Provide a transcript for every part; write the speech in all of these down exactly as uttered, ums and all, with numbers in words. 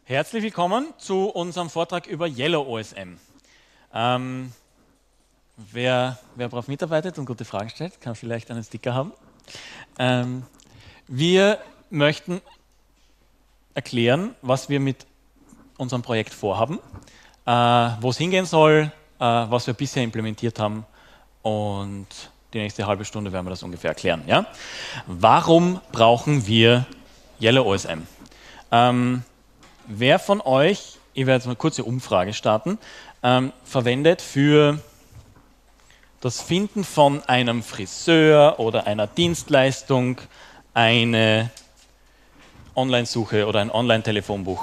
Herzlich willkommen zu unserem Vortrag über Yellow O S M. Ähm, wer, wer darauf mitarbeitet und gute Fragen stellt, kann vielleicht einen Sticker haben. Ähm, wir möchten erklären, was wir mit unserem Projekt vorhaben, äh, wo es hingehen soll, äh, was wir bisher implementiert haben, und die nächste halbe Stunde werden wir das ungefähr erklären. Ja? Warum brauchen wir Yellow O S M? Ähm, Wer von euch, ich werde jetzt mal eine kurze Umfrage starten, ähm, verwendet für das Finden von einem Friseur oder einer Dienstleistung eine Online-Suche oder ein Online-Telefonbuch?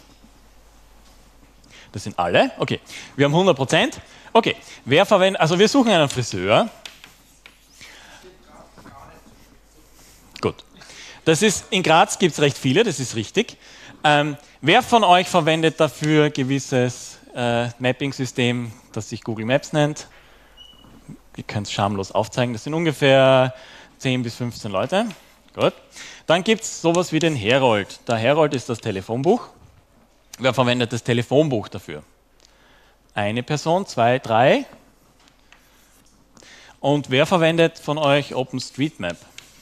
Das sind alle? Okay. Wir haben hundert Prozent. Okay. Wer verwendet, also wir suchen einen Friseur. Gut. Das ist, in Graz gibt es recht viele, das ist richtig. Ähm, wer von euch verwendet dafür gewisses äh, Mapping-System, das sich Google Maps nennt? Ihr könnt es schamlos aufzeigen, das sind ungefähr zehn bis fünfzehn Leute. Gut. Dann gibt es sowas wie den Herold. Der Herold ist das Telefonbuch. Wer verwendet das Telefonbuch dafür? Eine Person, zwei, drei. Und wer verwendet von euch OpenStreetMap?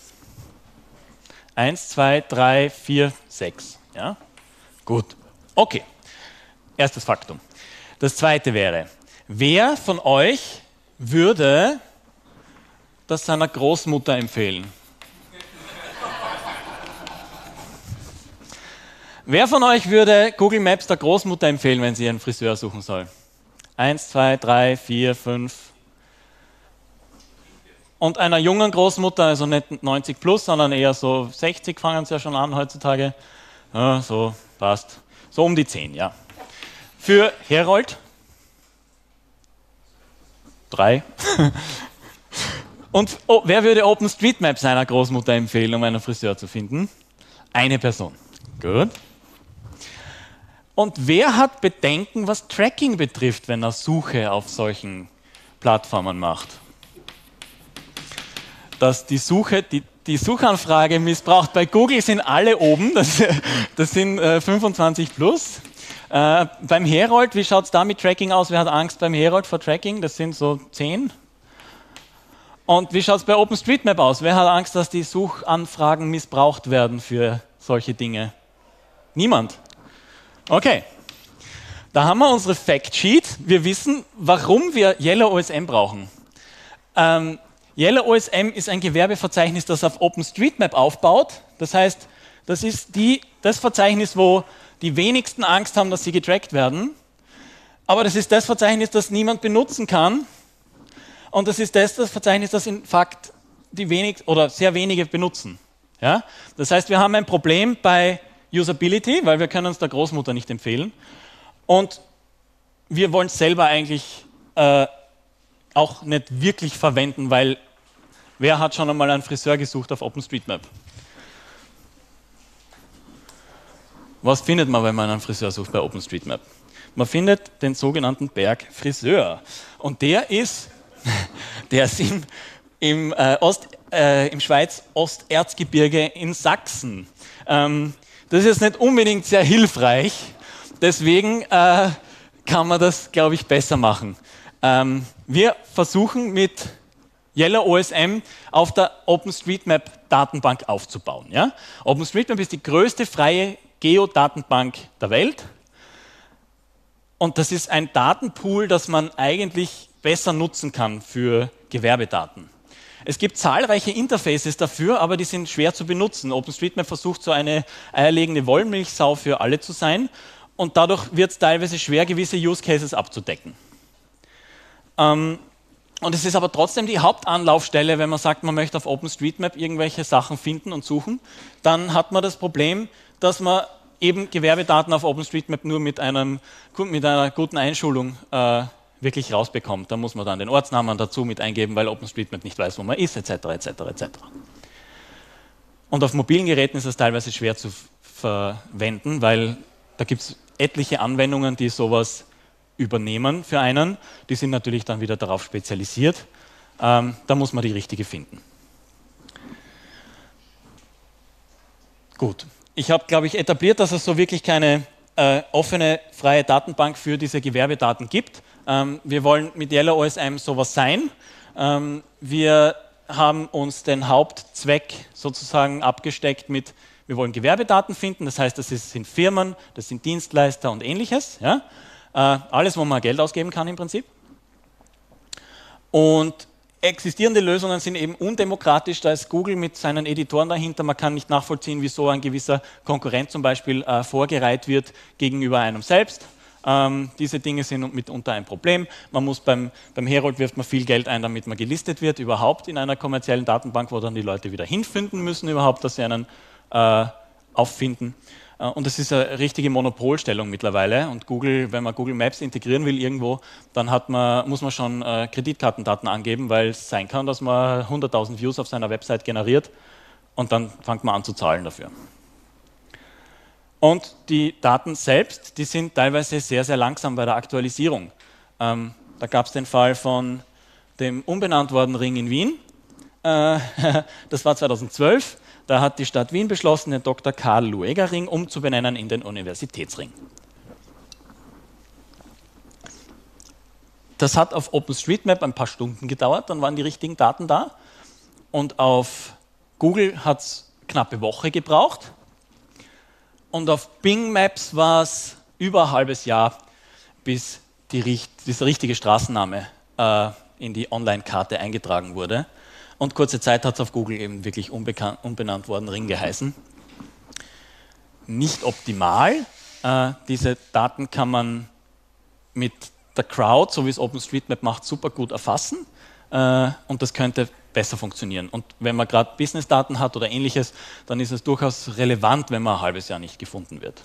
Eins, zwei, drei, vier, sechs. Ja? Gut. Okay. Erstes Faktum. Das zweite wäre, wer von euch würde das seiner Großmutter empfehlen? Wer von euch würde Google Maps der Großmutter empfehlen, wenn sie einen Friseur suchen soll? Eins, zwei, drei, vier, fünf. Und einer jungen Großmutter, also nicht neunzig plus, sondern eher so sechzig fangen sie ja schon an heutzutage. Ja, so, passt. So um die zehn, ja. Für Herold? Drei. Und oh, wer würde OpenStreetMap seiner Großmutter empfehlen, um einen Friseur zu finden? Eine Person. Gut. Und wer hat Bedenken, was Tracking betrifft, wenn er Suche auf solchen Plattformen macht? Dass die Suche, die, die Suchanfrage missbraucht. Bei Google sind alle oben, das, das sind äh, fünfundzwanzig plus. Äh, beim Herold, wie schaut es da mit Tracking aus? Wer hat Angst beim Herold vor Tracking? Das sind so zehn. Und wie schaut es bei OpenStreetMap aus? Wer hat Angst, dass die Suchanfragen missbraucht werden für solche Dinge? Niemand. Okay. Da haben wir unsere Factsheet. Wir wissen, warum wir Yellow O S M brauchen. Ähm, Yellow O S M ist ein Gewerbeverzeichnis, das auf OpenStreetMap aufbaut. Das heißt, das ist die, das Verzeichnis, wo die wenigsten Angst haben, dass sie getrackt werden. Aber das ist das Verzeichnis, das niemand benutzen kann. Und das ist das, das Verzeichnis, das in Fakt die wenig oder sehr wenige benutzen. Ja? Das heißt, wir haben ein Problem bei Usability, weil wir können es der Großmutter nicht empfehlen. Und wir wollen es selber eigentlich äh, auch nicht wirklich verwenden, weil wer hat schon einmal einen Friseur gesucht auf OpenStreetMap? Was findet man, wenn man einen Friseur sucht bei OpenStreetMap? Man findet den sogenannten Berg Friseur. Und der ist, der ist im, im, äh, Ost, äh, im Schweiz-Osterzgebirge in Sachsen. Ähm, das ist jetzt nicht unbedingt sehr hilfreich, deswegen äh, kann man das, glaube ich, besser machen. Ähm, wir versuchen mit Yellow O S M auf der OpenStreetMap-Datenbank aufzubauen. Ja? OpenStreetMap ist die größte freie Geodatenbank der Welt. Und das ist ein Datenpool, das man eigentlich besser nutzen kann für Gewerbedaten. Es gibt zahlreiche Interfaces dafür, aber die sind schwer zu benutzen. OpenStreetMap versucht, so eine eierlegende Wollmilchsau für alle zu sein. Und dadurch wird es teilweise schwer, gewisse Use Cases abzudecken. Ähm, und es ist aber trotzdem die Hauptanlaufstelle, wenn man sagt, man möchte auf OpenStreetMap irgendwelche Sachen finden und suchen, dann hat man das Problem, dass man eben Gewerbedaten auf OpenStreetMap nur mit, einem, mit einer guten Einschulung äh, wirklich rausbekommt. Da muss man dann den Ortsnamen dazu mit eingeben, weil OpenStreetMap nicht weiß, wo man ist, et cetera et cetera et cetera. Und auf mobilen Geräten ist es teilweise schwer zu verwenden, weil da gibt es etliche Anwendungen, die sowas übernehmen für einen. Die sind natürlich dann wieder darauf spezialisiert. Ähm, da muss man die richtige finden. Gut. Ich habe, glaube ich, etabliert, dass es so wirklich keine äh, offene, freie Datenbank für diese Gewerbedaten gibt. Ähm, wir wollen mit Yellow O S M sowas sein. Ähm, wir haben uns den Hauptzweck sozusagen abgesteckt mit, wir wollen Gewerbedaten finden, das heißt, das sind Firmen, das sind Dienstleister und ähnliches. Ja? Äh, alles, wo man Geld ausgeben kann im Prinzip. Und existierende Lösungen sind eben undemokratisch, da ist Google mit seinen Editoren dahinter, man kann nicht nachvollziehen, wieso ein gewisser Konkurrent zum Beispiel äh, vorgereiht wird gegenüber einem selbst. Ähm, diese Dinge sind mitunter ein Problem. Man muss beim, beim Herold wirft man viel Geld ein, damit man gelistet wird, überhaupt in einer kommerziellen Datenbank, wo dann die Leute wieder hinfinden müssen überhaupt, dass sie einen äh, auffinden. Äh, und das ist eine richtige Monopolstellung mittlerweile. Und Google, wenn man Google Maps integrieren will irgendwo, dann hat man, muss man schon äh, Kreditkartendaten angeben, weil es sein kann, dass man hunderttausend Views auf seiner Website generiert und dann fängt man an zu zahlen dafür. Und die Daten selbst, die sind teilweise sehr, sehr langsam bei der Aktualisierung. Ähm, da gab es den Fall von dem umbenannt worden Ring in Wien. Äh, das war zweitausendzwölf. Da hat die Stadt Wien beschlossen, den Doktor Karl Lueger Ring umzubenennen in den Universitätsring. Das hat auf OpenStreetMap ein paar Stunden gedauert, dann waren die richtigen Daten da. Und auf Google hat es knappe Woche gebraucht. Und auf Bing Maps war es über ein halbes Jahr, bis die, dieser richtige Straßenname äh, in die Online-Karte eingetragen wurde. Und kurze Zeit hat es auf Google eben wirklich unbenannt worden Ring geheißen. Nicht optimal. Äh, diese Daten kann man mit der Crowd, so wie es OpenStreetMap macht, super gut erfassen. Äh, und das könnte besser funktionieren. Und wenn man gerade Business-Daten hat oder ähnliches, dann ist es durchaus relevant, wenn man ein halbes Jahr nicht gefunden wird.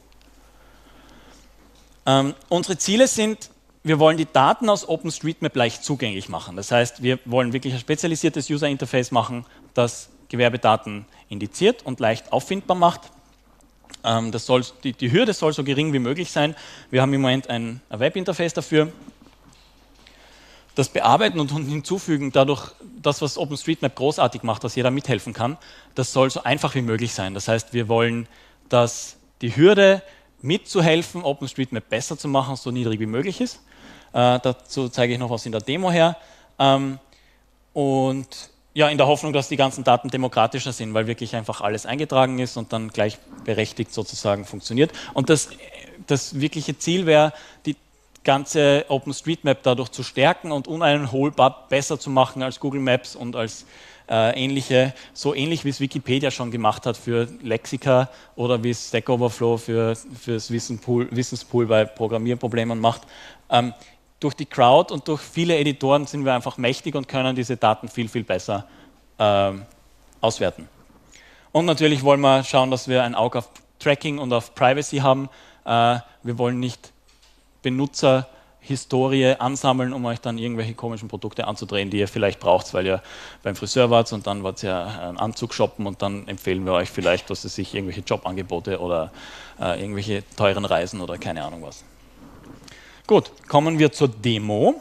Ähm, unsere Ziele sind, wir wollen die Daten aus OpenStreetMap leicht zugänglich machen. Das heißt, wir wollen wirklich ein spezialisiertes User-Interface machen, das Gewerbedaten indiziert und leicht auffindbar macht. Ähm, das soll, die, die Hürde soll so gering wie möglich sein. Wir haben im Moment ein, ein Webinterface dafür. Das Bearbeiten und Hinzufügen, dadurch das, was OpenStreetMap großartig macht, dass jeder mithelfen kann, das soll so einfach wie möglich sein. Das heißt, wir wollen, dass die Hürde mitzuhelfen, OpenStreetMap besser zu machen, so niedrig wie möglich ist. Äh, dazu zeige ich noch was in der Demo her. Ähm, und ja, in der Hoffnung, dass die ganzen Daten demokratischer sind, weil wirklich einfach alles eingetragen ist und dann gleichberechtigt sozusagen funktioniert. Und das, das wirkliche Ziel wäre, die ganze OpenStreetMap dadurch zu stärken und uneinholbar besser zu machen als Google Maps und als äh, ähnliche, so ähnlich wie es Wikipedia schon gemacht hat für Lexika oder wie es Stack Overflow für, für das Wissenspool, Wissenspool bei Programmierproblemen macht. Ähm, durch die Crowd und durch viele Editoren sind wir einfach mächtig und können diese Daten viel, viel besser äh, auswerten. Und natürlich wollen wir schauen, dass wir ein Auge auf Tracking und auf Privacy haben. Äh, wir wollen nicht Benutzerhistorie ansammeln, um euch dann irgendwelche komischen Produkte anzudrehen, die ihr vielleicht braucht, weil ihr beim Friseur wart und dann wart ihr einen Anzug shoppen und dann empfehlen wir euch vielleicht, dass es sich irgendwelche Jobangebote oder äh, irgendwelche teuren Reisen oder keine Ahnung was. Gut, kommen wir zur Demo.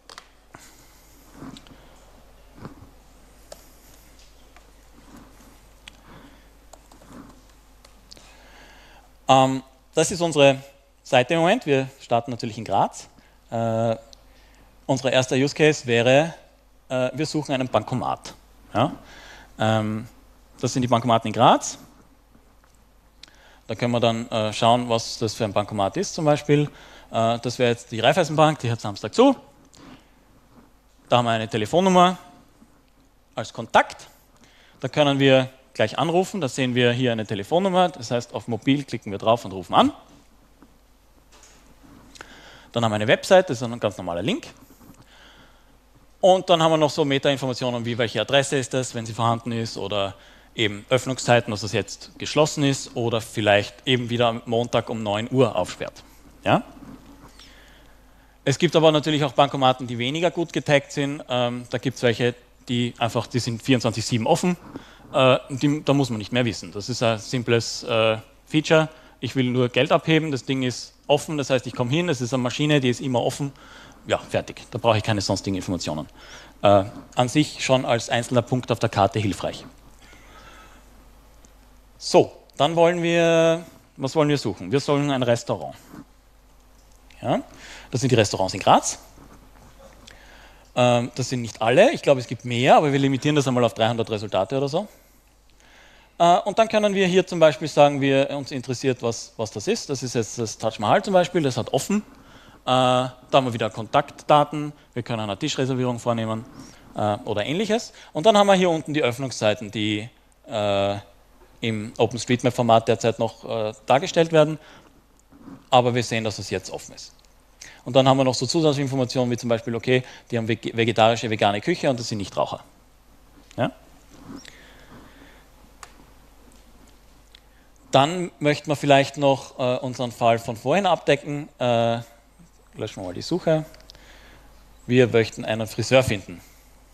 Ähm, das ist unsere Seite im Moment. Wir starten natürlich in Graz. Äh, unser erster Use Case wäre, äh, wir suchen einen Bankomat. Ja? Ähm, das sind die Bankomaten in Graz. Da können wir dann äh, schauen, was das für ein Bankomat ist zum Beispiel. Äh, das wäre jetzt die Raiffeisenbank, die hat Samstag zu. Da haben wir eine Telefonnummer als Kontakt. Da können wir gleich anrufen. Da sehen wir hier eine Telefonnummer. Das heißt, auf Mobil klicken wir drauf und rufen an. Dann haben wir eine Website, das ist ein ganz normaler Link. Und dann haben wir noch so Metainformationen wie welche Adresse ist das, wenn sie vorhanden ist, oder eben Öffnungszeiten, dass das jetzt geschlossen ist, oder vielleicht eben wieder am Montag um neun Uhr aufsperrt. Ja? Es gibt aber natürlich auch Bankomaten, die weniger gut getaggt sind. Ähm, da gibt es welche, die einfach, die sind vierundzwanzig sieben offen. Äh, die, da muss man nicht mehr wissen. Das ist ein simples äh, Feature. Ich will nur Geld abheben, das Ding ist offen, das heißt, ich komme hin, es ist eine Maschine, die ist immer offen. Ja, fertig. Da brauche ich keine sonstigen Informationen. Äh, an sich schon als einzelner Punkt auf der Karte hilfreich. So, dann wollen wir Was wollen wir suchen? Wir suchen ein Restaurant. Ja? Das sind die Restaurants in Graz. Ähm, das sind nicht alle, ich glaube es gibt mehr, aber wir limitieren das einmal auf dreihundert Resultate oder so. Äh, und dann können wir hier zum Beispiel sagen, wir uns interessiert, was, was das ist. Das ist jetzt das Taj Mahal zum Beispiel, das hat offen. Äh, da haben wir wieder Kontaktdaten, wir können eine Tischreservierung vornehmen äh, oder ähnliches. Und dann haben wir hier unten die Öffnungszeiten, die äh, im OpenStreetMap-Format derzeit noch äh, dargestellt werden, aber wir sehen, dass es jetzt offen ist. Und dann haben wir noch so Zusatzinformationen wie zum Beispiel, okay, die haben vegetarische, vegane Küche und das sind Nichtraucher. Ja? Dann möchten wir vielleicht noch äh, unseren Fall von vorhin abdecken. Äh, löschen wir mal die Suche. Wir möchten einen Friseur finden.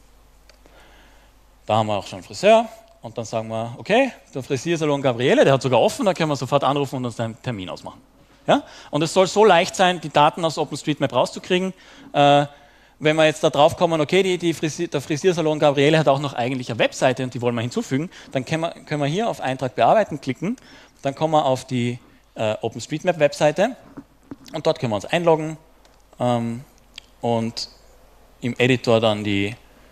Da haben wir auch schon einen Friseur. Und dann sagen wir, okay, der Frisiersalon Gabriele, der hat sogar offen, da können wir sofort anrufen und uns einen Termin ausmachen. Ja? Und es soll so leicht sein, die Daten aus OpenStreetMap rauszukriegen. Äh, wenn wir jetzt da drauf kommen, okay, die, die Frisier, der Frisiersalon Gabriele hat auch noch eigentlich eine Webseite und die wollen wir hinzufügen, dann können wir, können wir hier auf Eintrag bearbeiten klicken, dann kommen wir auf die äh, OpenStreetMap-Webseite und dort können wir uns einloggen ähm, und im Editor dann die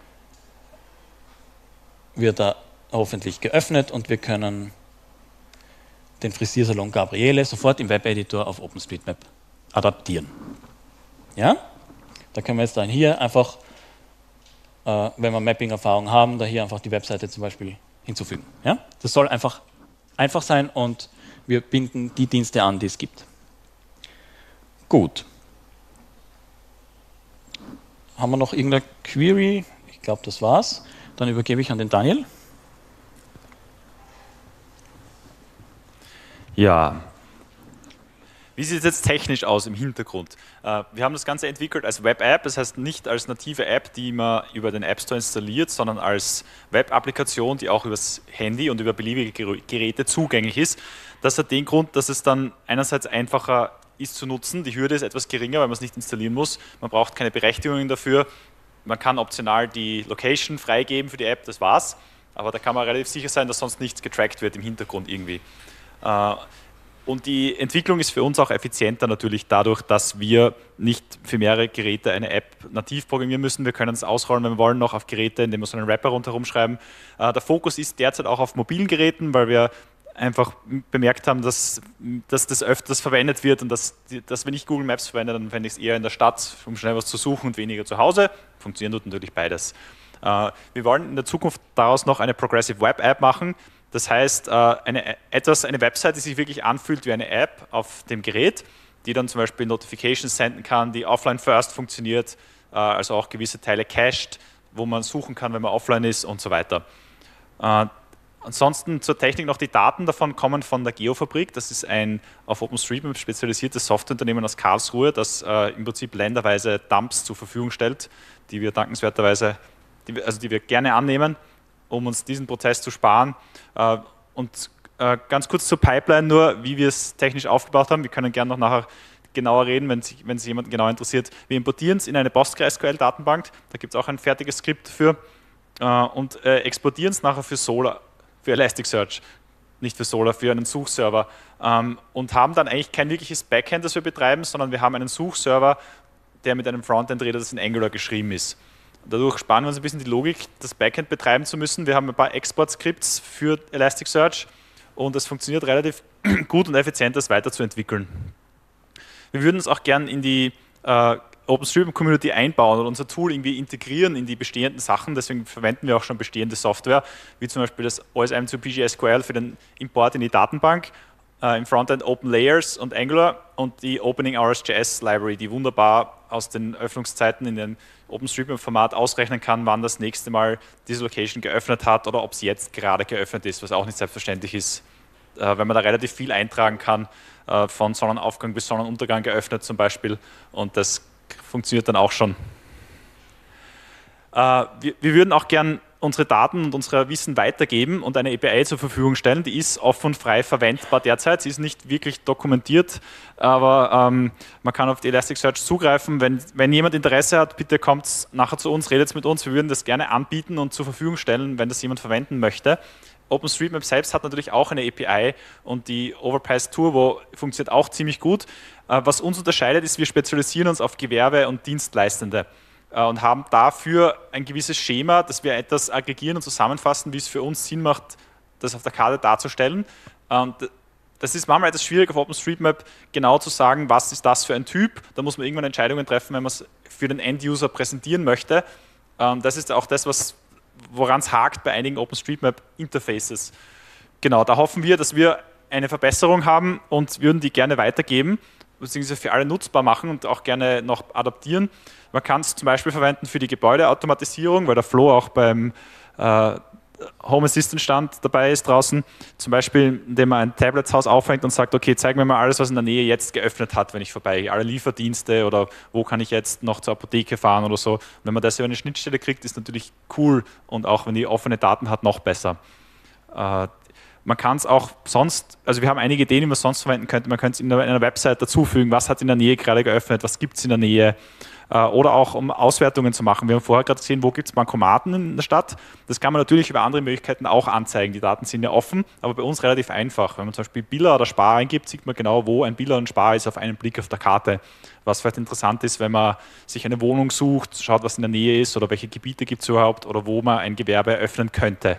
wird da hoffentlich geöffnet und wir können den Frisiersalon Gabriele sofort im Webeditor auf OpenStreetMap adaptieren. Ja? Da können wir jetzt dann hier einfach, äh, wenn wir Mapping-Erfahrung haben, da hier einfach die Webseite zum Beispiel hinzufügen. Ja? Das soll einfach einfach sein und wir binden die Dienste an, die es gibt. Gut. Haben wir noch irgendeine Query? Ich glaube, das war's. Dann übergebe ich an den Daniel. Ja, wie sieht es jetzt technisch aus im Hintergrund? Wir haben das Ganze entwickelt als Web-App, das heißt nicht als native App, die man über den App Store installiert, sondern als Web-Applikation, die auch übers Handy und über beliebige Geräte zugänglich ist. Das hat den Grund, dass es dann einerseits einfacher ist zu nutzen, die Hürde ist etwas geringer, weil man es nicht installieren muss, man braucht keine Berechtigungen dafür, man kann optional die Location freigeben für die App, das war's, aber da kann man relativ sicher sein, dass sonst nichts getrackt wird im Hintergrund irgendwie. Und die Entwicklung ist für uns auch effizienter natürlich dadurch, dass wir nicht für mehrere Geräte eine App nativ programmieren müssen. Wir können es ausrollen, wenn wir wollen, noch auf Geräte, indem wir so einen Wrapper rundherum schreiben. Der Fokus ist derzeit auch auf mobilen Geräten, weil wir einfach bemerkt haben, dass, dass das öfters verwendet wird und dass, dass wenn ich Google Maps verwende, dann verwende ich es eher in der Stadt, um schnell was zu suchen und weniger zu Hause. Funktioniert dort natürlich beides. Wir wollen in der Zukunft daraus noch eine Progressive Web App machen. Das heißt, eine, etwas, eine Website, die sich wirklich anfühlt wie eine App auf dem Gerät, die dann zum Beispiel Notifications senden kann, die offline first funktioniert, also auch gewisse Teile cached, wo man suchen kann, wenn man offline ist und so weiter. Ansonsten zur Technik noch, die Daten davon kommen von der Geofabrik. Das ist ein auf OpenStreetMap spezialisiertes Softwareunternehmen aus Karlsruhe, das äh, im Prinzip länderweise Dumps zur Verfügung stellt, die wir dankenswerterweise, die, also die wir gerne annehmen, um uns diesen Prozess zu sparen. Äh, und äh, ganz kurz zur Pipeline nur, wie wir es technisch aufgebaut haben. Wir können gerne noch nachher genauer reden, wenn sich, wenn sich jemand genau interessiert. Wir importieren es in eine PostgreSQL-Datenbank, da gibt es auch ein fertiges Skript für äh, und äh, exportieren es nachher für Solr, für Elasticsearch, nicht für Solr, für einen Suchserver ähm, und haben dann eigentlich kein wirkliches Backend, das wir betreiben, sondern wir haben einen Suchserver, der mit einem Frontend redet, das in Angular geschrieben ist. Dadurch sparen wir uns ein bisschen die Logik, das Backend betreiben zu müssen. Wir haben ein paar Export-Skripts für Elasticsearch und es funktioniert relativ gut und effizient, das weiterzuentwickeln. Wir würden es auch gern in die äh, OpenStreetMap-Community einbauen und unser Tool irgendwie integrieren in die bestehenden Sachen. Deswegen verwenden wir auch schon bestehende Software, wie zum Beispiel das O S M zu PGSQL für den Import in die Datenbank, äh, im Frontend OpenLayers und Angular und die Opening R S J S Library, die wunderbar aus den Öffnungszeiten in den OpenStreetMap-Format ausrechnen kann, wann das nächste Mal diese Location geöffnet hat oder ob sie jetzt gerade geöffnet ist, was auch nicht selbstverständlich ist, äh, wenn man da relativ viel eintragen kann, äh, von Sonnenaufgang bis Sonnenuntergang geöffnet zum Beispiel, und das funktioniert dann auch schon. Äh, wir, wir würden auch gern unsere Daten und unser Wissen weitergeben und eine A P I zur Verfügung stellen. Die ist offen und frei verwendbar derzeit. Sie ist nicht wirklich dokumentiert, aber ähm, man kann auf die Elasticsearch zugreifen. Wenn, wenn jemand Interesse hat, bitte kommt nachher zu uns, redet mit uns. Wir würden das gerne anbieten und zur Verfügung stellen, wenn das jemand verwenden möchte. OpenStreetMap selbst hat natürlich auch eine A P I und die Overpass Turbo funktioniert auch ziemlich gut. Was uns unterscheidet, ist, wir spezialisieren uns auf Gewerbe und Dienstleistende und haben dafür ein gewisses Schema, dass wir etwas aggregieren und zusammenfassen, wie es für uns Sinn macht, das auf der Karte darzustellen. Das ist manchmal etwas schwierig auf OpenStreetMap genau zu sagen, was ist das für ein Typ. Da muss man irgendwann Entscheidungen treffen, wenn man es für den End-User präsentieren möchte. Das ist auch das, was woran es hakt bei einigen OpenStreetMap-Interfaces. Genau, da hoffen wir, dass wir eine Verbesserung haben und würden die gerne weitergeben, beziehungsweise für alle nutzbar machen und auch gerne noch adaptieren. Man kann es zum Beispiel verwenden für die Gebäudeautomatisierung, weil der Flo auch beim äh, Home Assistant Stand dabei ist draußen, zum Beispiel, indem man ein Tabletshaus aufhängt und sagt, okay, zeig mir mal alles, was in der Nähe jetzt geöffnet hat, wenn ich vorbeigehe, alle Lieferdienste oder wo kann ich jetzt noch zur Apotheke fahren oder so. Und wenn man das über eine Schnittstelle kriegt, ist natürlich cool und auch wenn die offene Daten hat, noch besser. Äh, man kann es auch sonst, also wir haben einige Ideen, die man sonst verwenden könnte, man könnte es in einer, in einer Website dazufügen, was hat in der Nähe gerade geöffnet, was gibt es in der Nähe. Oder auch um Auswertungen zu machen. Wir haben vorher gerade gesehen, wo gibt es Bankomaten in der Stadt. Das kann man natürlich über andere Möglichkeiten auch anzeigen. Die Daten sind ja offen, aber bei uns relativ einfach. Wenn man zum Beispiel Billa oder Spar eingibt, sieht man genau, wo ein Billa und Spar ist auf einen Blick auf der Karte. Was vielleicht interessant ist, wenn man sich eine Wohnung sucht, schaut, was in der Nähe ist oder welche Gebiete gibt es überhaupt oder wo man ein Gewerbe eröffnen könnte.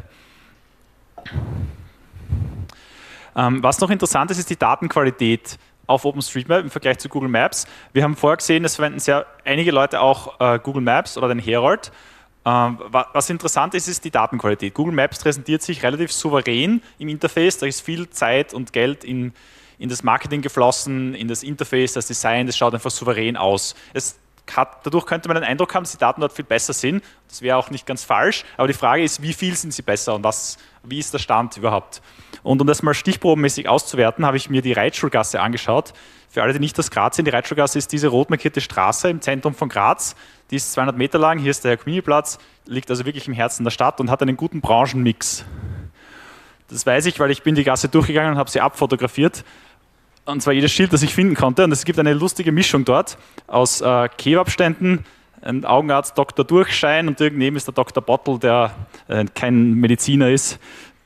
Ähm, was noch interessant ist, ist die Datenqualität auf OpenStreetMap im Vergleich zu Google Maps. Wir haben vorher gesehen, es verwenden sehr einige Leute auch äh, Google Maps oder den Herold. Ähm, was interessant ist, ist die Datenqualität. Google Maps präsentiert sich relativ souverän im Interface. Da ist viel Zeit und Geld in, in das Marketing geflossen, in das Interface, das Design. Das schaut einfach souverän aus. Es hat, dadurch könnte man den Eindruck haben, dass die Daten dort viel besser sind. Das wäre auch nicht ganz falsch. Aber die Frage ist, wie viel sind sie besser und was, wie ist der Stand überhaupt? Und um das mal stichprobenmäßig auszuwerten, habe ich mir die Reitschulgasse angeschaut. Für alle, die nicht aus Graz sind, die Reitschulgasse ist diese rot markierte Straße im Zentrum von Graz. Die ist zweihundert Meter lang, hier ist der Community-Platz, liegt also wirklich im Herzen der Stadt und hat einen guten Branchenmix. Das weiß ich, weil ich bin die Gasse durchgegangen und habe sie abfotografiert. Und zwar jedes Schild, das ich finden konnte. Und es gibt eine lustige Mischung dort aus äh, Kebabständen, ein Augenarzt Doktor Durchschein und daneben ist der Doktor Bottle, der äh, kein Mediziner ist.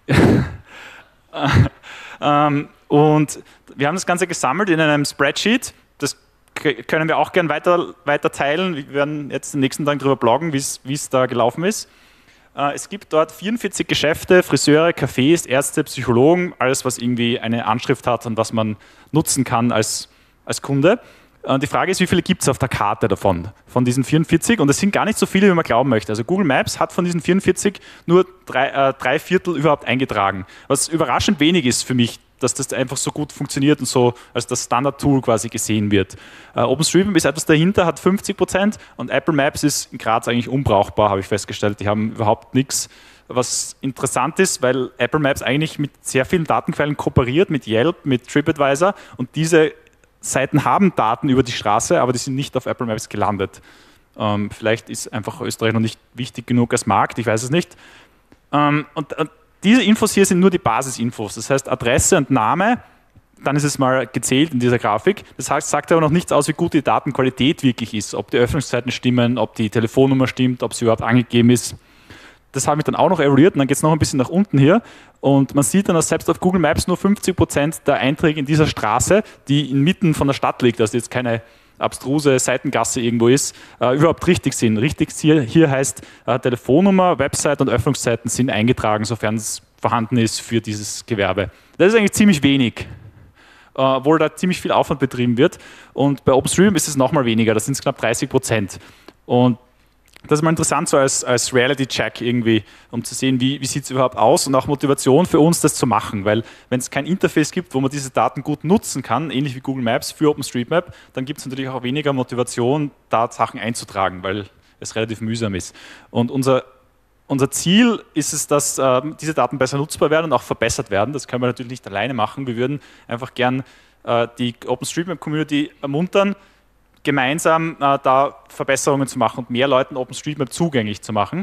ähm, und wir haben das Ganze gesammelt in einem Spreadsheet. Das können wir auch gerne weiter, weiter teilen. Wir werden jetzt den nächsten Tag darüber bloggen, wie es da gelaufen ist. Äh, es gibt dort vierundvierzig Geschäfte, Friseure, Cafés, Ärzte, Psychologen, alles, was irgendwie eine Anschrift hat und was man nutzen kann als, als Kunde. Die Frage ist, wie viele gibt es auf der Karte davon, von diesen vierundvierzig? Und es sind gar nicht so viele, wie man glauben möchte. Also Google Maps hat von diesen vierundvierzig nur drei, äh, drei Viertel überhaupt eingetragen. Was überraschend wenig ist für mich, dass das einfach so gut funktioniert und so als das Standard-Tool quasi gesehen wird. Äh, OpenStreetMap ist etwas dahinter, hat fünfzig Prozent und Apple Maps ist in Graz eigentlich unbrauchbar, habe ich festgestellt. Die haben überhaupt nichts. Was interessant ist, weil Apple Maps eigentlich mit sehr vielen Datenquellen kooperiert, mit Yelp, mit TripAdvisor und diese Seiten haben Daten über die Straße, aber die sind nicht auf Apple Maps gelandet. Ähm, vielleicht ist einfach Österreich noch nicht wichtig genug als Markt, ich weiß es nicht. Ähm, und, und diese Infos hier sind nur die Basisinfos, das heißt Adresse und Name, dann ist es mal gezählt in dieser Grafik. Das heißt, sagt aber noch nichts aus, wie gut die Datenqualität wirklich ist, ob die Öffnungszeiten stimmen, ob die Telefonnummer stimmt, ob sie überhaupt angegeben ist. Das habe ich dann auch noch evaluiert und dann geht es noch ein bisschen nach unten hier und man sieht dann, dass selbst auf Google Maps nur fünfzig Prozent der Einträge in dieser Straße, die inmitten von der Stadt liegt, also jetzt keine abstruse Seitengasse irgendwo ist, äh, überhaupt richtig sind. Richtig hier, hier heißt äh, Telefonnummer, Website und Öffnungszeiten sind eingetragen, sofern es vorhanden ist für dieses Gewerbe. Das ist eigentlich ziemlich wenig, äh, obwohl da ziemlich viel Aufwand betrieben wird und bei OpenStreetMap ist es nochmal weniger, das sind knapp dreißig Prozent. Und das ist mal interessant, so als, als Reality-Check irgendwie, um zu sehen, wie, wie sieht es überhaupt aus und auch Motivation für uns, das zu machen. Weil wenn es kein Interface gibt, wo man diese Daten gut nutzen kann, ähnlich wie Google Maps für OpenStreetMap, dann gibt es natürlich auch weniger Motivation, da Sachen einzutragen, weil es relativ mühsam ist. Und unser, unser Ziel ist es, dass äh, diese Daten besser nutzbar werden und auch verbessert werden. Das können wir natürlich nicht alleine machen. Wir würden einfach gern äh, die OpenStreetMap-Community ermuntern, gemeinsam äh, da Verbesserungen zu machen und mehr Leuten OpenStreetMap zugänglich zu machen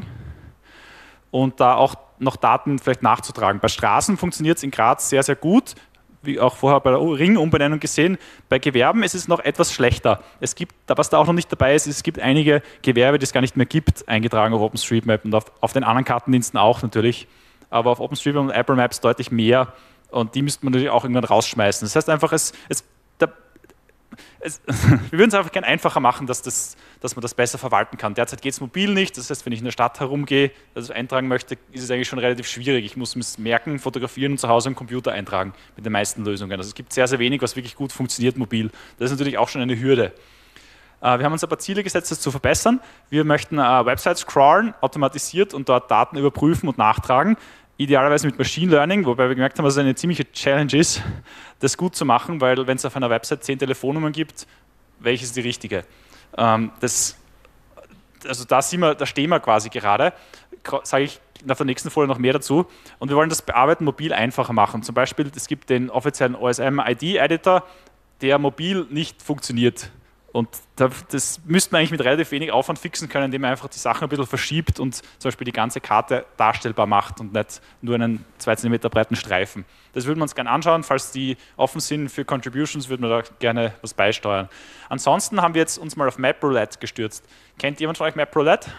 und da auch noch Daten vielleicht nachzutragen. Bei Straßen funktioniert es in Graz sehr, sehr gut, wie auch vorher bei der Ring-Umbenennung gesehen. Bei Gewerben ist es noch etwas schlechter. Es gibt, was da auch noch nicht dabei ist, es gibt einige Gewerbe, die es gar nicht mehr gibt, eingetragen auf OpenStreetMap und auf, auf den anderen Kartendiensten auch natürlich. aber auf OpenStreetMap und Apple Maps deutlich mehr und die müsste man natürlich auch irgendwann rausschmeißen. Das heißt einfach, es, es, der, es wir würden es einfach gerne einfacher machen, dass, das, dass man das besser verwalten kann. Derzeit geht es mobil nicht, das heißt, wenn ich in der Stadt herumgehe, das eintragen möchte, ist es eigentlich schon relativ schwierig. Ich muss es merken, fotografieren und zu Hause am Computer eintragen mit den meisten Lösungen. Also es gibt sehr, sehr wenig, was wirklich gut funktioniert mobil. Das ist natürlich auch schon eine Hürde. Wir haben uns aber Ziele gesetzt, das zu verbessern. Wir möchten äh, Websites crawlen, automatisiert und dort Daten überprüfen und nachtragen. Idealerweise mit Machine Learning, wobei wir gemerkt haben, dass es eine ziemliche Challenge ist, das gut zu machen, weil wenn es auf einer Website zehn Telefonnummern gibt, welche ist die richtige? Ähm, das, also da, sind wir, da stehen wir quasi gerade. Sage ich nach der nächsten Folie noch mehr dazu. Und wir wollen das Bearbeiten mobil einfacher machen. Zum Beispiel, es gibt den offiziellen O S M I D-Editor, der mobil nicht funktioniert. Und das müsste man eigentlich mit relativ wenig Aufwand fixen können, indem man einfach die Sachen ein bisschen verschiebt und zum Beispiel die ganze Karte darstellbar macht und nicht nur einen zwei Zentimeter breiten Streifen. Das würden wir uns gerne anschauen. Falls die offen sind für Contributions, würden wir da gerne was beisteuern. Ansonsten haben wir jetzt uns mal auf MapRoulette gestürzt. Kennt jemand von euch MapRoulette?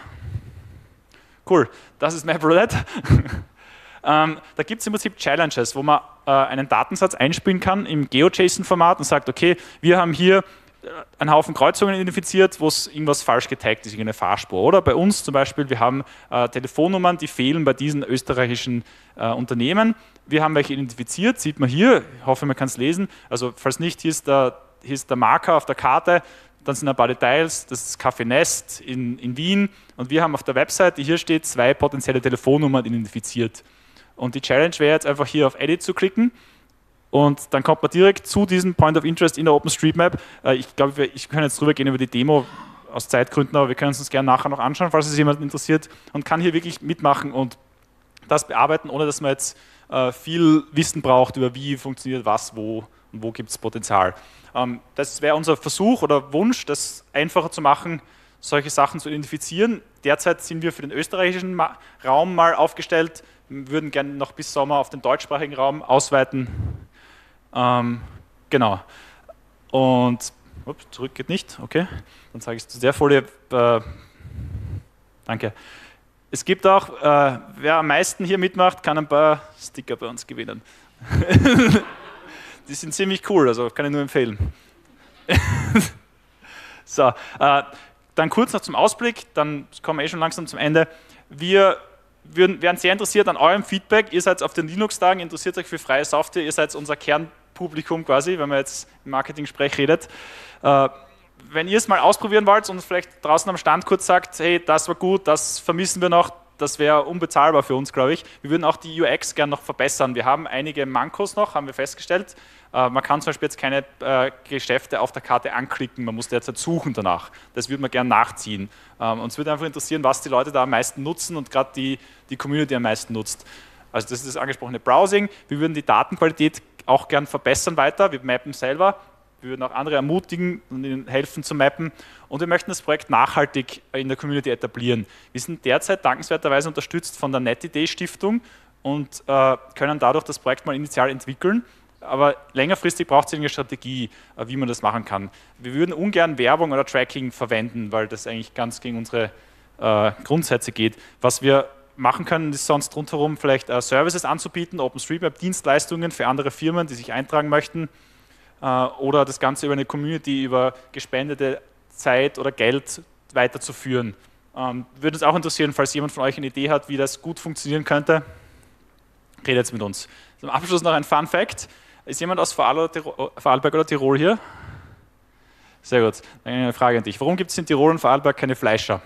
Cool, das ist MapRoulette. ähm, da gibt es im Prinzip Challenges, wo man äh, einen Datensatz einspielen kann im GeoJSON-Format und sagt, okay, wir haben hier einen Haufen Kreuzungen identifiziert, wo es irgendwas falsch getaggt ist, irgendeine Fahrspur. Oder bei uns zum Beispiel, wir haben äh, Telefonnummern, die fehlen bei diesen österreichischen äh, Unternehmen. Wir haben welche identifiziert, sieht man hier, ich hoffe, man kann es lesen. Also falls nicht, hier ist, der, hier ist der Marker auf der Karte, dann sind ein paar Details, das ist Café Nest in, in Wien und wir haben auf der Webseite, hier steht, zwei potenzielle Telefonnummern identifiziert. Und die Challenge wäre jetzt einfach hier auf Edit zu klicken. Und dann kommt man direkt zu diesem Point of Interest in der OpenStreetMap. Ich glaube, ich kann jetzt drüber gehen über die Demo aus Zeitgründen, aber wir können es uns gerne nachher noch anschauen, falls es jemanden interessiert. Und kann hier wirklich mitmachen und das bearbeiten, ohne dass man jetzt viel Wissen braucht über wie funktioniert was, wo und wo gibt es Potenzial. Das wäre unser Versuch oder Wunsch, das einfacher zu machen, solche Sachen zu identifizieren. Derzeit sind wir für den österreichischen Raum mal aufgestellt. Wir würden gerne noch bis Sommer auf den deutschsprachigen Raum ausweiten. Ähm, genau. Und ups, zurück geht nicht, okay. Dann sage ich zu der Folie. Äh, danke. Es gibt auch, äh, wer am meisten hier mitmacht, kann ein paar Sticker bei uns gewinnen. Die sind ziemlich cool, also kann ich nur empfehlen. So, äh, dann kurz noch zum Ausblick, dann kommen wir eh schon langsam zum Ende. Wir würden, wären sehr interessiert an eurem Feedback. Ihr seid auf den Linux-Tagen, interessiert euch für freie Software, ihr seid unser Kernpublikum quasi, wenn man jetzt im Marketing-Sprech redet. Äh, wenn ihr es mal ausprobieren wollt und vielleicht draußen am Stand kurz sagt, hey, das war gut, das vermissen wir noch, das wäre unbezahlbar für uns, glaube ich. Wir würden auch die U X gerne noch verbessern. Wir haben einige Mankos noch, haben wir festgestellt. Äh, man kann zum Beispiel jetzt keine äh, Geschäfte auf der Karte anklicken, man muss derzeit suchen danach. Das würde man gerne nachziehen. Ähm, uns würde einfach interessieren, was die Leute da am meisten nutzen und gerade die, die Community am meisten nutzt. Also das ist das angesprochene Browsing. Wir würden die Datenqualität auch gern verbessern weiter. Wir mappen selber. Wir würden auch andere ermutigen und ihnen helfen zu mappen. Und wir möchten das Projekt nachhaltig in der Community etablieren. Wir sind derzeit dankenswerterweise unterstützt von der NetID-Stiftung und äh, können dadurch das Projekt mal initial entwickeln. Aber längerfristig braucht es eine Strategie, äh, wie man das machen kann. Wir würden ungern Werbung oder Tracking verwenden, weil das eigentlich ganz gegen unsere äh, Grundsätze geht. Was wir machen können, ist sonst rundherum vielleicht äh, Services anzubieten, OpenStreetMap-Dienstleistungen für andere Firmen, die sich eintragen möchten. Oder das Ganze über eine Community, über gespendete Zeit oder Geld weiterzuführen. Ähm, würde uns auch interessieren, falls jemand von euch eine Idee hat, wie das gut funktionieren könnte, redet jetzt mit uns. Zum Abschluss noch ein Fun Fact. Ist jemand aus Vorarlberg oder Tirol hier? Sehr gut. Dann eine Frage an dich. Warum gibt es in Tirol und Vorarlberg keine Fleischer?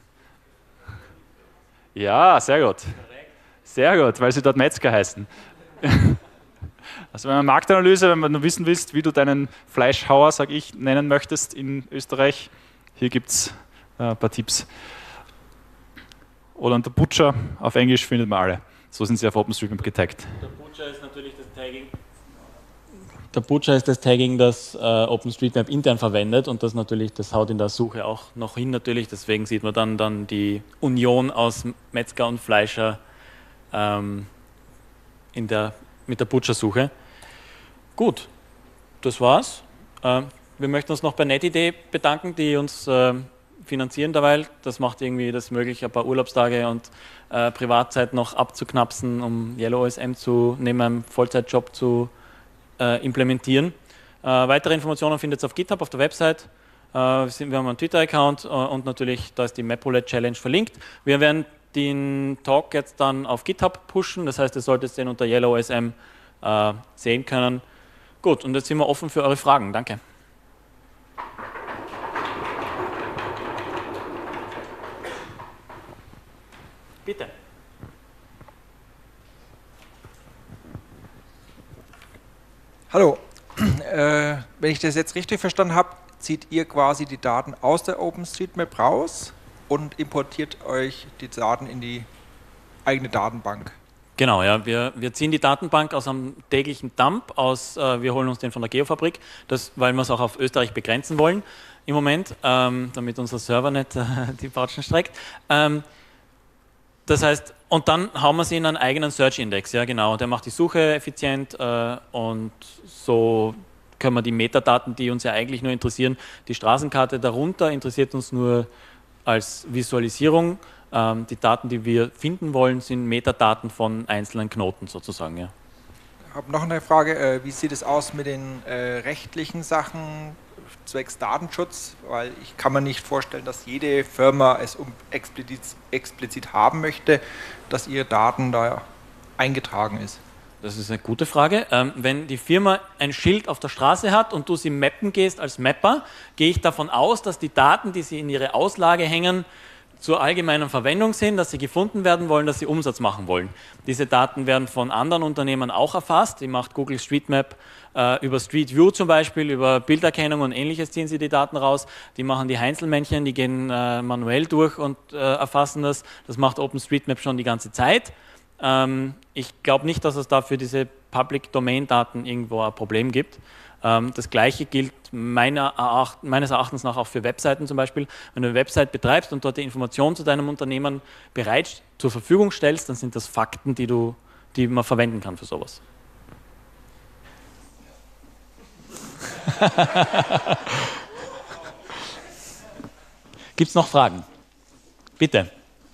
Ja, sehr gut. Sehr gut, weil sie dort Metzger heißen. Also wenn man Marktanalyse, wenn man wissen willst, wie du deinen Fleischhauer, sage ich, nennen möchtest in Österreich, hier gibt es äh, ein paar Tipps. Oder der Butcher, auf Englisch findet man alle. So sind sie auf OpenStreetMap getaggt. Der Butcher ist natürlich das Tagging. Der Butcher ist das Tagging, das äh, OpenStreetMap intern verwendet und das natürlich, das haut in der Suche auch noch hin natürlich. Deswegen sieht man dann, dann die Union aus Metzger und Fleischer ähm, in der mit der Butcher-Suche. Gut, das war's. Äh, wir möchten uns noch bei NetID bedanken, die uns äh, finanzieren derweil. Das macht irgendwie das möglich, ein paar Urlaubstage und äh, Privatzeit noch abzuknapsen, um YellowOSM zu, neben einem Vollzeitjob zu äh, implementieren. Äh, weitere Informationen findet ihr auf GitHub, auf der Website. Äh, wir, sind, wir haben einen Twitter-Account äh, und natürlich, da ist die MapRoulette Challenge verlinkt. Wir werden den Talk jetzt dann auf GitHub pushen, das heißt, ihr solltet den unter YellowOSM äh, sehen können. Gut, und jetzt sind wir offen für eure Fragen. Danke. Bitte. Hallo, äh, wenn ich das jetzt richtig verstanden habe, zieht ihr quasi die Daten aus der OpenStreetMap raus und importiert euch die Daten in die eigene Datenbank. Genau, ja, wir, wir ziehen die Datenbank aus einem täglichen Dump aus, äh, wir holen uns den von der Geofabrik, das, weil wir es auch auf Österreich begrenzen wollen im Moment, ähm, damit unser Server nicht äh, die Patschen streckt. Ähm, Das heißt, und dann haben wir sie in einen eigenen Search-Index, ja genau, der macht die Suche effizient äh, und so können wir die Metadaten, die uns ja eigentlich nur interessieren, die Straßenkarte darunter interessiert uns nur als Visualisierung. Ähm, die Daten, die wir finden wollen, sind Metadaten von einzelnen Knoten sozusagen. Ja. Ich habe noch eine Frage, äh, wie sieht es aus mit den äh, rechtlichen Sachen zwecks Datenschutz, weil ich kann mir nicht vorstellen, dass jede Firma es um explizit, explizit haben möchte, dass ihre Daten da eingetragen ist. Das ist eine gute Frage. Ähm, wenn die Firma ein Schild auf der Straße hat und du sie mappen gehst als Mapper, gehe ich davon aus, dass die Daten, die sie in ihre Auslage hängen, zur allgemeinen Verwendung sind, dass sie gefunden werden wollen, dass sie Umsatz machen wollen. Diese Daten werden von anderen Unternehmen auch erfasst. Die macht Google Street Map äh, über Street View zum Beispiel, über Bilderkennung und ähnliches ziehen sie die Daten raus. Die machen die Heinzelmännchen, die gehen äh, manuell durch und äh, erfassen das. Das macht OpenStreetMap schon die ganze Zeit. Ähm, ich glaube nicht, dass es da für diese Public-Domain-Daten irgendwo ein Problem gibt. Ähm, das Gleiche gilt meiner Eracht, meines Erachtens nach auch für Webseiten zum Beispiel. Wenn du eine Website betreibst und dort die Informationen zu deinem Unternehmen bereit zur Verfügung stellst, dann sind das Fakten, die, du, die man verwenden kann für sowas. Gibt es noch Fragen? Bitte.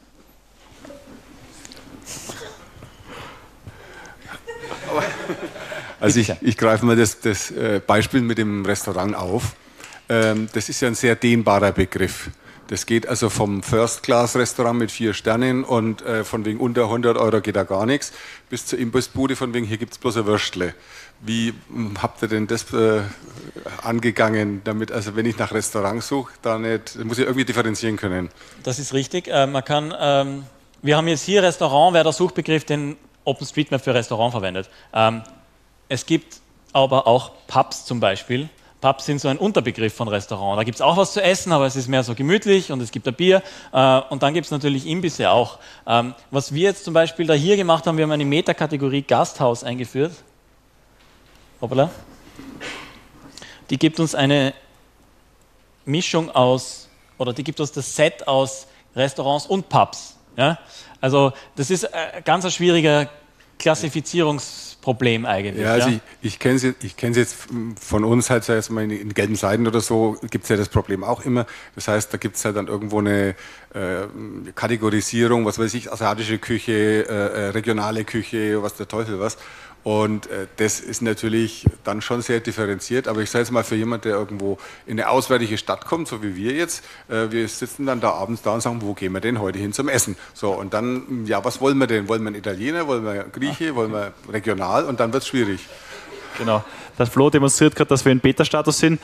Also ich, ich greife mal das, das Beispiel mit dem Restaurant auf. Das ist ja ein sehr dehnbarer Begriff. Das geht also vom First-Class-Restaurant mit vier Sternen und von wegen unter hundert Euro geht da gar nichts, bis zur Imbissbude von wegen hier gibt es bloß ein Würstle. Wie habt ihr denn das äh, angegangen, damit, also wenn ich nach Restaurant suche, da nicht, muss ich irgendwie differenzieren können? Das ist richtig. Äh, man kann, ähm, wir haben jetzt hier Restaurant, wäre der Suchbegriff, den OpenStreetMap für Restaurant verwendet. Ähm, es gibt aber auch Pubs zum Beispiel. Pubs sind so ein Unterbegriff von Restaurant. Da gibt es auch was zu essen, aber es ist mehr so gemütlich und es gibt ein Bier. Äh, und dann gibt es natürlich Imbisse auch. Ähm, was wir jetzt zum Beispiel da hier gemacht haben, wir haben eine Metakategorie Gasthaus eingeführt. Hoppala. Die gibt uns eine Mischung aus, oder die gibt uns das Set aus Restaurants und Pubs. Ja? Also das ist ein ganz ein schwieriger Klassifizierungsproblem eigentlich. Ja, also ja? ich, ich kenne es ich kenn's jetzt von uns, halt, jetzt mal in, in gelben Seiten oder so, gibt es ja das Problem auch immer. Das heißt, da gibt es ja dann irgendwo eine äh, Kategorisierung, was weiß ich, asiatische Küche, äh, regionale Küche, was der Teufel was. Und äh, das ist natürlich dann schon sehr differenziert, aber ich sage jetzt mal für jemanden, der irgendwo in eine auswärtige Stadt kommt, so wie wir jetzt, äh, wir sitzen dann da abends da und sagen, wo gehen wir denn heute hin zum Essen? So, und dann, ja, was wollen wir denn? Wollen wir einen Italiener, wollen wir einen Grieche, wollen wir regional? Und dann wird es schwierig. Genau. Der Flo demonstriert gerade, dass wir in Beta-Status sind.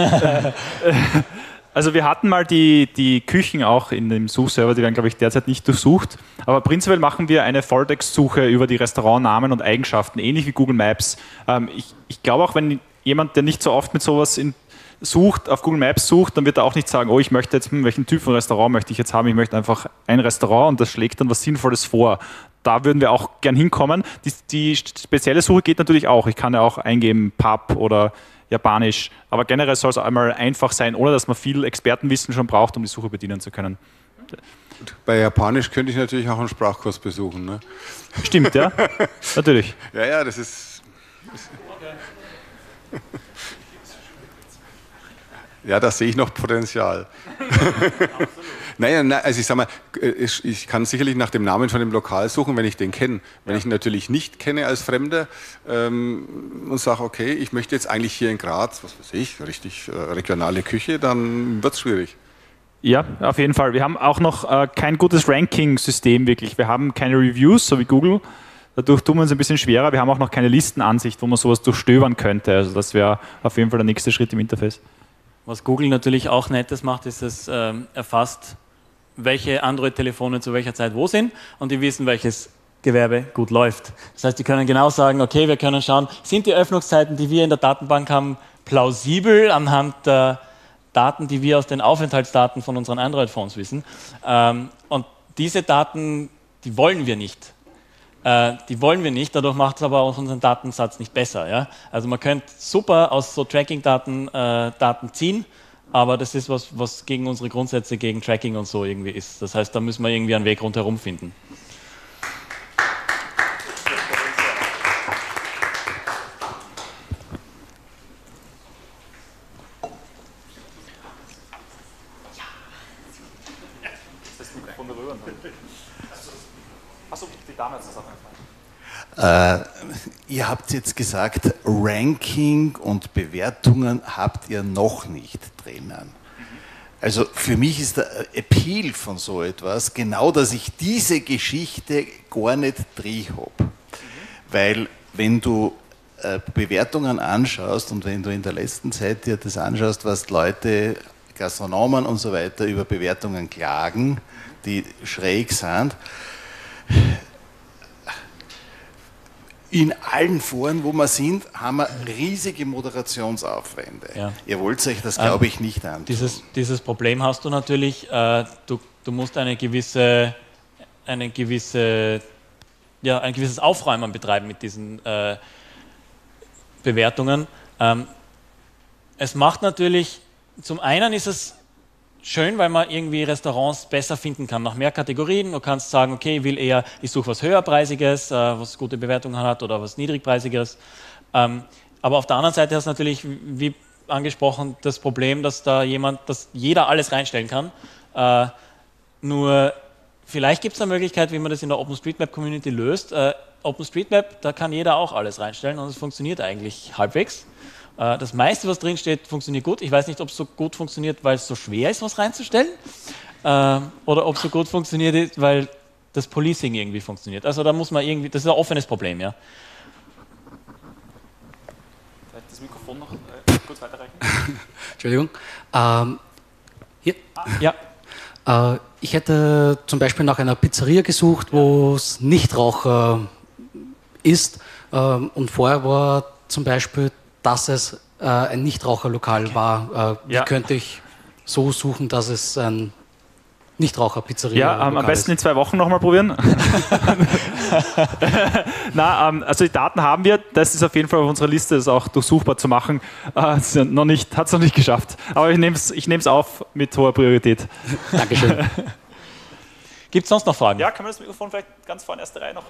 Also wir hatten mal die, die Küchen auch in dem Suchserver, die werden, glaube ich, derzeit nicht durchsucht. Aber prinzipiell machen wir eine Volltext-Suche über die Restaurantnamen und Eigenschaften, ähnlich wie Google Maps. Ähm, ich ich glaube auch, wenn jemand, der nicht so oft mit sowas in, sucht, auf Google Maps sucht, dann wird er auch nicht sagen, oh, ich möchte jetzt, hm, welchen Typ von Restaurant möchte ich jetzt haben? Ich möchte einfach ein Restaurant und das schlägt dann was Sinnvolles vor. Da würden wir auch gern hinkommen. Die, die spezielle Suche geht natürlich auch. Ich kann ja auch eingeben Pub oder Japanisch, aber generell soll es einmal einfach sein, ohne dass man viel Expertenwissen schon braucht, um die Suche bedienen zu können. Bei Japanisch könnte ich natürlich auch einen Sprachkurs besuchen. Ne? Stimmt, ja, natürlich. Ja, ja, das ist... Das Ja, da sehe ich noch Potenzial. Naja, na, also ich sag mal, ich, ich kann sicherlich nach dem Namen von dem Lokal suchen, wenn ich den kenne. Wenn ja. ich ihn natürlich nicht kenne als Fremder ähm, und sage, okay, ich möchte jetzt eigentlich hier in Graz, was weiß ich, richtig äh, regionale Küche, dann wird es schwierig. Ja, auf jeden Fall. Wir haben auch noch äh, kein gutes Ranking-System wirklich. Wir haben keine Reviews, so wie Google. Dadurch tun wir uns ein bisschen schwerer. Wir haben auch noch keine Listenansicht, wo man sowas durchstöbern könnte. Also das wäre auf jeden Fall der nächste Schritt im Interface. Was Google natürlich auch Nettes macht, ist, es ähm, erfasst, welche Android-Telefone zu welcher Zeit wo sind und die wissen, welches Gewerbe gut läuft. Das heißt, die können genau sagen, okay, wir können schauen, sind die Öffnungszeiten, die wir in der Datenbank haben, plausibel anhand der Daten, die wir aus den Aufenthaltsdaten von unseren Android-Phones wissen. Ähm, und diese Daten, die wollen wir nicht. Äh, die wollen wir nicht, dadurch macht es aber auch unseren Datensatz nicht besser. Ja? Also man könnte super aus so Tracking-Daten äh, Daten ziehen, aber das ist was, was gegen unsere Grundsätze, gegen Tracking und so irgendwie ist. Das heißt, da müssen wir irgendwie einen Weg rundherum finden. Äh, ihr habt jetzt gesagt, Ranking und Bewertungen habt ihr noch nicht drinnen. Also für mich ist der Appeal von so etwas genau, dass ich diese Geschichte gar nicht drin habe. Mhm. Weil wenn du äh, Bewertungen anschaust und wenn du in der letzten Zeit dir das anschaust, was Leute, Gastronomen und so weiter über Bewertungen klagen, die schräg sind, in allen Foren, wo wir sind, haben wir riesige Moderationsaufwände. Ja. Ihr wollt euch das, glaube ich, nicht antun. Dieses, dieses Problem hast du natürlich. Äh, du, du musst eine gewisse, eine gewisse, ja, ein gewisses Aufräumen betreiben mit diesen äh, Bewertungen. Ähm, es macht natürlich, zum einen ist es schön, weil man irgendwie Restaurants besser finden kann, nach mehr Kategorien. Du kannst sagen, okay, ich will eher, ich suche was höherpreisiges, äh, was gute Bewertungen hat oder was niedrigpreisiges. Ähm, aber auf der anderen Seite hast du natürlich, wie angesprochen, das Problem, dass da jemand, dass jeder alles reinstellen kann. Äh, nur vielleicht gibt es eine Möglichkeit, wie man das in der OpenStreetMap-Community löst. Äh, OpenStreetMap, da kann jeder auch alles reinstellen und es funktioniert eigentlich halbwegs. Das meiste, was drin steht, funktioniert gut. Ich weiß nicht, ob es so gut funktioniert, weil es so schwer ist, was reinzustellen, äh, oder ob es so gut funktioniert, weil das Policing irgendwie funktioniert. Also da muss man irgendwie, das ist ein offenes Problem, ja. Vielleicht das Mikrofon noch äh, kurz weiterreichen. Entschuldigung. Ähm, hier. Ah. Ja. Äh, ich hätte zum Beispiel nach einer Pizzeria gesucht, wo es Nichtraucher ist, äh, und vorher war zum Beispiel, dass es äh, ein Nichtraucherlokal war. Äh, wie ja. könnte ich so suchen, dass es ein Nichtraucher-Pizzeria Ja, ähm, am besten ist. in zwei Wochen nochmal probieren. Na, ähm, also die Daten haben wir. Das ist auf jeden Fall auf unserer Liste, das auch durchsuchbar zu machen. Äh, noch nicht, hat es noch nicht geschafft. Aber ich nehme es ich nehm's auf mit hoher Priorität. Dankeschön. Gibt es sonst noch Fragen? Ja, können wir das Mikrofon vielleicht ganz vorne erste Reihe noch...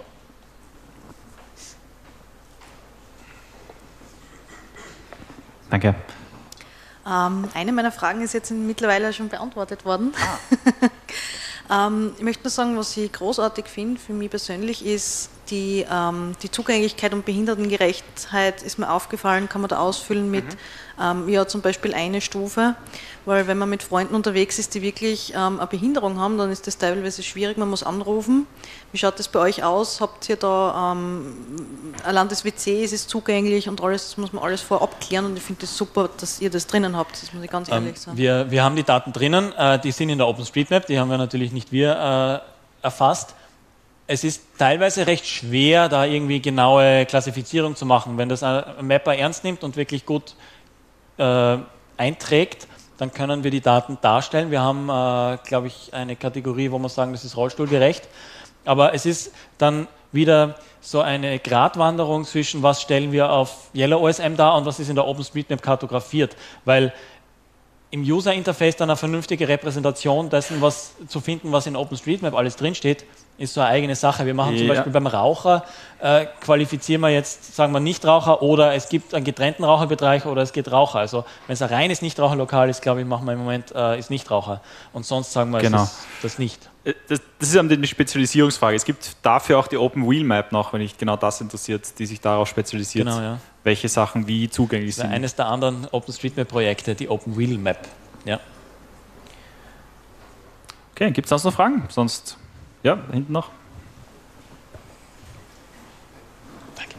Danke. Ähm, eine meiner Fragen ist jetzt mittlerweile schon beantwortet worden. Ah. ähm, ich möchte nur sagen, was ich großartig finde für mich persönlich ist, die, ähm, die Zugänglichkeit und Behindertengerechtheit ist mir aufgefallen, kann man da ausfüllen mit, mhm. ähm, ja, zum Beispiel eine Stufe, weil wenn man mit Freunden unterwegs ist, die wirklich ähm, eine Behinderung haben, dann ist das teilweise schwierig, man muss anrufen. Wie schaut das bei euch aus? Habt ihr da, ähm, allein das W C, ist es zugänglich und alles, das muss man alles vorab klären und ich finde das super, dass ihr das drinnen habt, das muss ich ganz ehrlich ähm, sagen. Wir, wir haben die Daten drinnen, äh, die sind in der OpenStreetMap, die haben wir natürlich nicht wir äh, erfasst. Es ist teilweise recht schwer, da irgendwie genaue Klassifizierung zu machen. Wenn das ein Mapper ernst nimmt und wirklich gut äh, einträgt, dann können wir die Daten darstellen. Wir haben, äh, glaube ich, eine Kategorie, wo wir sagen, das ist rollstuhlgerecht. Aber es ist dann wieder so eine Gratwanderung zwischen, was stellen wir auf YellowOSM dar und was ist in der OpenStreetMap kartografiert. Weil im User-Interface dann eine vernünftige Repräsentation dessen, was zu finden, was in OpenStreetMap alles drinsteht, ist so eine eigene Sache. Wir machen zum Ja. Beispiel beim Raucher, äh, qualifizieren wir jetzt, sagen wir Nichtraucher oder es gibt einen getrennten Raucherbereich oder es geht Raucher. Also wenn es ein reines Nichtraucherlokal ist, glaube ich, machen wir im Moment, äh, ist Nichtraucher. Und sonst sagen wir, Genau. es ist das nicht. Das, das ist eben die Spezialisierungsfrage. Es gibt dafür auch die Open Wheel Map noch, wenn dich genau das interessiert, die sich darauf spezialisiert, Genau, ja. welche Sachen wie zugänglich Das ist sind. eines der anderen OpenStreetMap-Projekte, die Open Wheel Map. Ja. Okay, gibt es sonst noch Fragen? Sonst, ja, da hinten noch. Danke.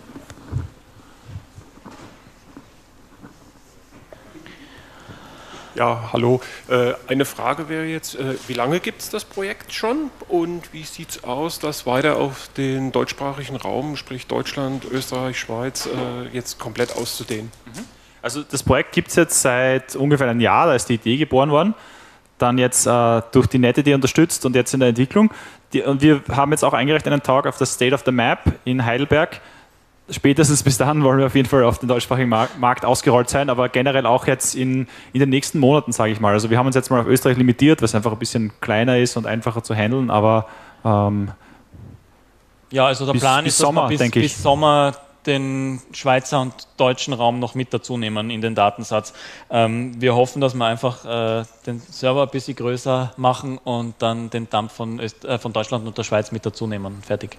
Ja, hallo. Äh, Eine Frage wäre jetzt, äh, wie lange gibt es das Projekt schon und wie sieht es aus, das weiter auf den deutschsprachigen Raum, sprich Deutschland, Österreich, Schweiz, äh, jetzt komplett auszudehnen? Also das Projekt gibt es jetzt seit ungefähr einem Jahr, da ist die Idee geboren worden. Dann jetzt äh, durch die NetID unterstützt und jetzt in der Entwicklung. Die, und wir haben jetzt auch eingerechnet einen Talk auf das State of the Map in Heidelberg. Spätestens bis dahin wollen wir auf jeden Fall auf den deutschsprachigen Markt, Markt ausgerollt sein, aber generell auch jetzt in, in den nächsten Monaten, sage ich mal. Also wir haben uns jetzt mal auf Österreich limitiert, was einfach ein bisschen kleiner ist und einfacher zu handeln, aber ähm, Ja, also der Bis- Plan bis ist, dass Sommer, wir bis, denke ich. bis Sommer den Schweizer und deutschen Raum noch mit dazu nehmen in den Datensatz. Ähm, wir hoffen, dass wir einfach äh, den Server ein bisschen größer machen und dann den Dump von, Öst äh, von Deutschland und der Schweiz mit dazu nehmen. Fertig.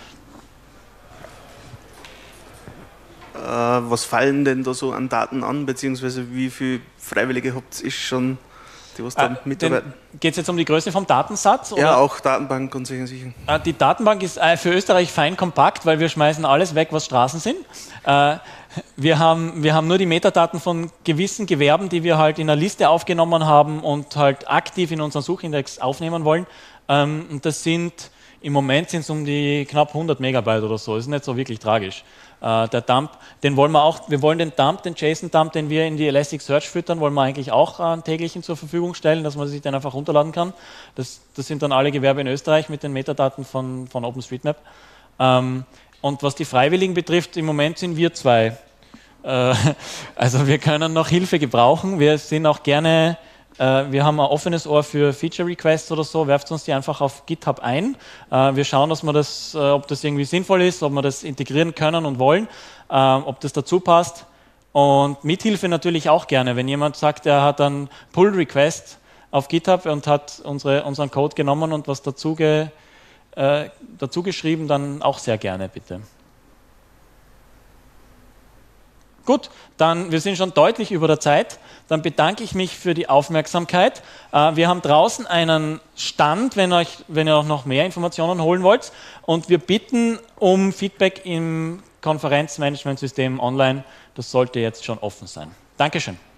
Äh, was fallen denn da so an Daten an, beziehungsweise wie viele Freiwillige habt ihr schon, die was da Äh, mitarbeiten? Geht es jetzt um die Größe vom Datensatz? Ja, oder? auch Datenbank und solche Sachen. Äh, Die Datenbank ist äh, für Österreich fein kompakt, weil wir schmeißen alles weg, was Straßen sind. Äh, Wir haben, wir haben nur die Metadaten von gewissen Gewerben, die wir halt in einer Liste aufgenommen haben und halt aktiv in unseren Suchindex aufnehmen wollen. Ähm, Und das sind, im Moment sind es um die knapp hundert Megabyte oder so. Das ist nicht so wirklich tragisch. Äh, Der Dump, den wollen wir auch, wir wollen den Dump, den JSON-Dump, den wir in die Elasticsearch füttern, wollen wir eigentlich auch einen täglichen zur Verfügung stellen, dass man sich den einfach runterladen kann. Das, das sind dann alle Gewerbe in Österreich mit den Metadaten von, von OpenStreetMap. Ähm, Und was die Freiwilligen betrifft, im Moment sind wir zwei. Äh, Also wir können noch Hilfe gebrauchen. Wir sind auch gerne, äh, wir haben ein offenes Ohr für Feature-Requests oder so. Werft uns die einfach auf GitHub ein. Äh, Wir schauen, dass wir das, äh, ob das irgendwie sinnvoll ist, ob wir das integrieren können und wollen, äh, ob das dazu passt. Und Mithilfe natürlich auch gerne. Wenn jemand sagt, er hat einen Pull-Request auf GitHub und hat unsere, unseren Code genommen und was dazu ge, Äh, dazu geschrieben, dann auch sehr gerne, bitte. Gut, dann, wir sind schon deutlich über der Zeit. Dann bedanke ich mich für die Aufmerksamkeit. Äh, wir haben draußen einen Stand, wenn, euch, wenn ihr auch noch mehr Informationen holen wollt. Und wir bitten um Feedback im Konferenzmanagementsystem online. Das sollte jetzt schon offen sein. Dankeschön.